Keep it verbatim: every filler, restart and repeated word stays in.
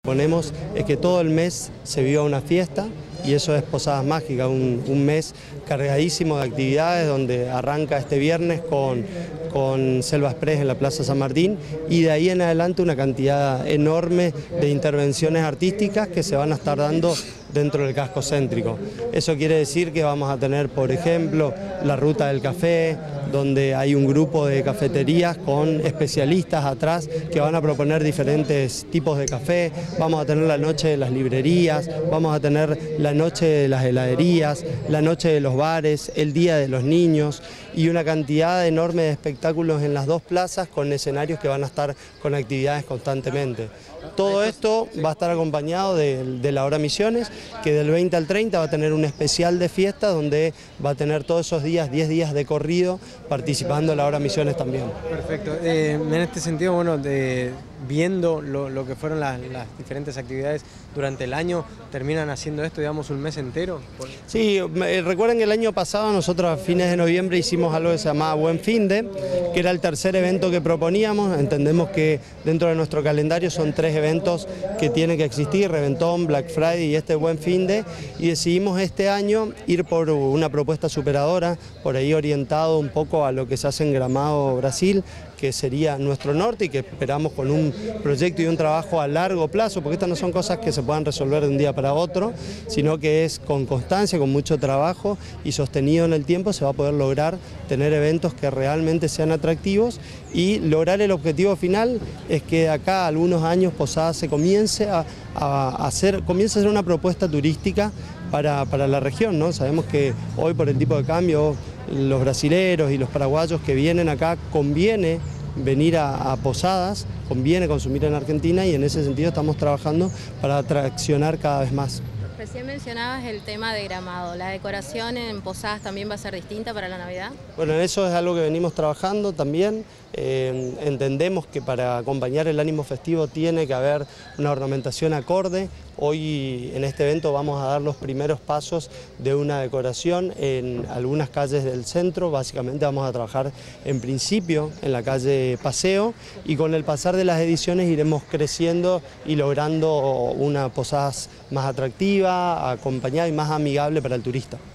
Ponemos es que todo el mes se viva una fiesta y eso es Posadas Mágicas, un, un mes cargadísimo de actividades donde arranca este viernes con, con Selva Express en la Plaza San Martín y de ahí en adelante una cantidad enorme de intervenciones artísticas que se van a estar dando dentro del casco céntrico. Eso quiere decir que vamos a tener, por ejemplo, la Ruta del Café, donde hay un grupo de cafeterías con especialistas atrás que van a proponer diferentes tipos de café. Vamos a tener la noche de las librerías, vamos a tener la noche de las heladerías, la noche de los bares, el día de los niños y una cantidad enorme de espectáculos en las dos plazas con escenarios que van a estar con actividades constantemente. Todo esto va a estar acompañado de, de la Hora Misiones, que del veinte al treinta va a tener un especial de fiesta donde va a tener todos esos días, diez días de corrido, participando la Hora Misiones también. Perfecto. Eh, en este sentido, bueno, de, viendo lo, lo que fueron las, las diferentes actividades durante el año, ¿terminan haciendo esto, digamos, un mes entero? Sí, recuerden que el año pasado nosotros a fines de noviembre hicimos algo que se llamaba Buen Finde, que era el tercer evento que proponíamos. Entendemos que dentro de nuestro calendario son tres eventos que tienen que existir, Reventón, Black Friday y este Buen Finde, y decidimos este año ir por una propuesta superadora, por ahí orientado un poco a lo que se hace en Gramado, Brasil, que sería nuestro norte y que esperamos con un proyecto y un trabajo a largo plazo, porque estas no son cosas que se puedan resolver de un día para otro, sino que es con constancia, con mucho trabajo y sostenido en el tiempo se va a poder lograr tener eventos que realmente sean atractivos y lograr el objetivo final es que de acá a algunos años Posadas se comience a, a hacer, comience a ser una propuesta turística para, para la región, ¿no? Sabemos que hoy por el tipo de cambio los brasileros y los paraguayos que vienen acá conviene venir a, a Posadas, conviene consumir en Argentina y en ese sentido estamos trabajando para atraccionar cada vez más. Recién mencionabas el tema de Gramado, ¿la decoración en Posadas también va a ser distinta para la Navidad? Bueno, eso es algo que venimos trabajando también. Eh, entendemos que para acompañar el ánimo festivo tiene que haber una ornamentación acorde. Hoy en este evento vamos a dar los primeros pasos de una decoración en algunas calles del centro. Básicamente vamos a trabajar en principio en la calle Paseo y con el pasar de las ediciones iremos creciendo y logrando una Posadas más atractiva, acompañada y más amigable para el turista.